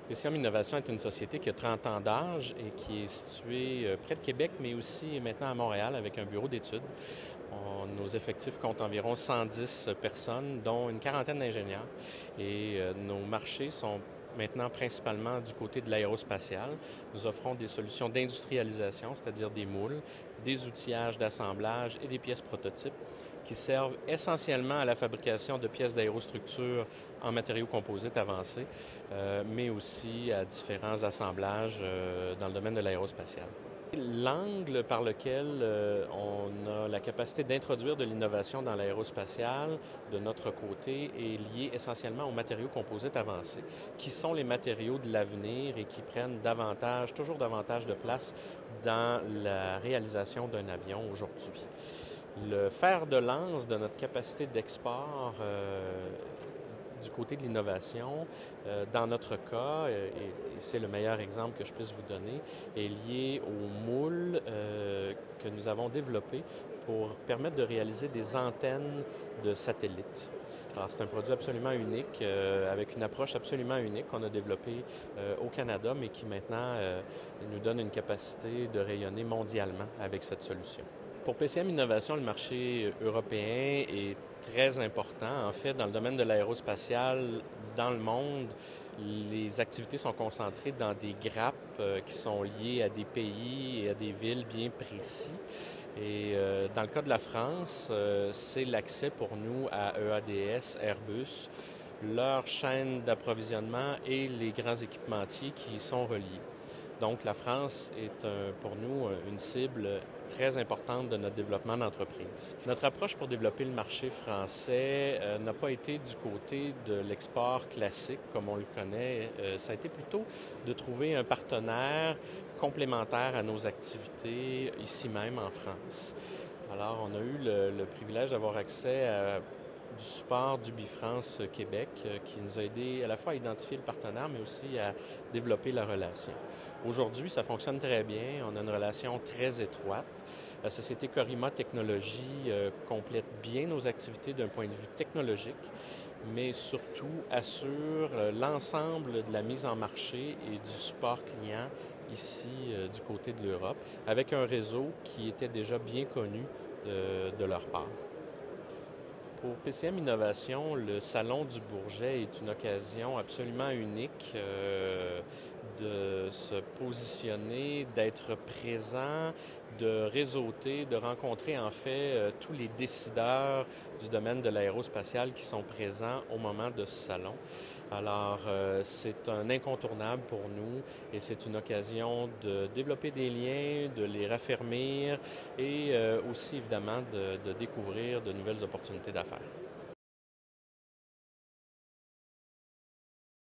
PCM Innovation est une société qui a 30 ans d'âge et qui est située près de Québec, mais aussi maintenant à Montréal avec un bureau d'études. Nos effectifs comptent environ 110 personnes, dont une quarantaine d'ingénieurs. Et nos marchés sont maintenant principalement du côté de l'aérospatial. Nous offrons des solutions d'industrialisation, c'est-à-dire des moules, des outillages d'assemblage et des pièces prototypes qui servent essentiellement à la fabrication de pièces d'aérostructure en matériaux composites avancés, mais aussi à différents assemblages dans le domaine de l'aérospatial. L'angle par lequel on a la capacité d'introduire de l'innovation dans l'aérospatial de notre côté est lié essentiellement aux matériaux composites avancés, qui sont les matériaux de l'avenir et qui prennent toujours davantage de place dans la réalisation d'un avion aujourd'hui. Le fer de lance de notre capacité d'export du côté de l'innovation, dans notre cas, et c'est le meilleur exemple que je puisse vous donner, est lié aux moules que nous avons développés pour permettre de réaliser des antennes de satellites. Alors, c'est un produit absolument unique, avec une approche absolument unique qu'on a développée au Canada, mais qui maintenant nous donne une capacité de rayonner mondialement avec cette solution. Pour PCM Innovation, le marché européen est très important. En fait, dans le domaine de l'aérospatial, dans le monde, les activités sont concentrées dans des grappes qui sont liées à des pays et à des villes bien précis. Et dans le cas de la France, c'est l'accès pour nous à EADS, Airbus, leur chaîne d'approvisionnement et les grands équipementiers qui y sont reliés. Donc, la France est pour nous une cible très importante de notre développement d'entreprise. Notre approche pour développer le marché français n'a pas été du côté de l'export classique comme on le connaît. Ça a été plutôt de trouver un partenaire complémentaire à nos activités ici même en France. Alors, on a eu le privilège d'avoir accès à du support du Bifrance Québec qui nous a aidé à la fois à identifier le partenaire, mais aussi à développer la relation. Aujourd'hui, ça fonctionne très bien. On a une relation très étroite. La société Corima Technologies complète bien nos activités d'un point de vue technologique, mais surtout assure l'ensemble de la mise en marché et du support client ici du côté de l'Europe, avec un réseau qui était déjà bien connu de leur part. Pour PCM Innovation, le Salon du Bourget est une occasion absolument unique de se positionner, d'être présent, de réseauter, de rencontrer en fait tous les décideurs du domaine de l'aérospatial qui sont présents au moment de ce salon. Alors, c'est un incontournable pour nous et c'est une occasion de développer des liens, de les raffermir et aussi évidemment de découvrir de nouvelles opportunités d'affaires.